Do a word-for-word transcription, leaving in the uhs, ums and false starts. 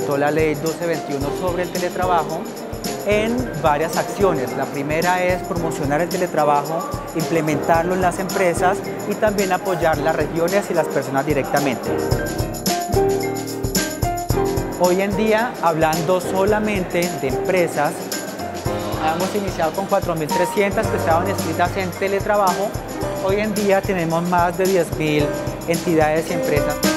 implementó la ley doce veintiuno sobre el teletrabajo en varias acciones. La primera es promocionar el teletrabajo, implementarlo en las empresas y también apoyar las regiones y las personas directamente. Hoy en día, hablando solamente de empresas, hemos iniciado con cuatro mil trescientas que estaban inscritas en teletrabajo. Hoy en día tenemos más de diez mil entidades y empresas.